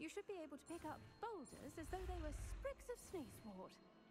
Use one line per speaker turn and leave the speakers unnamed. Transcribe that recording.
You should be able to pick up boulders as though they were sprigs of sneezewort.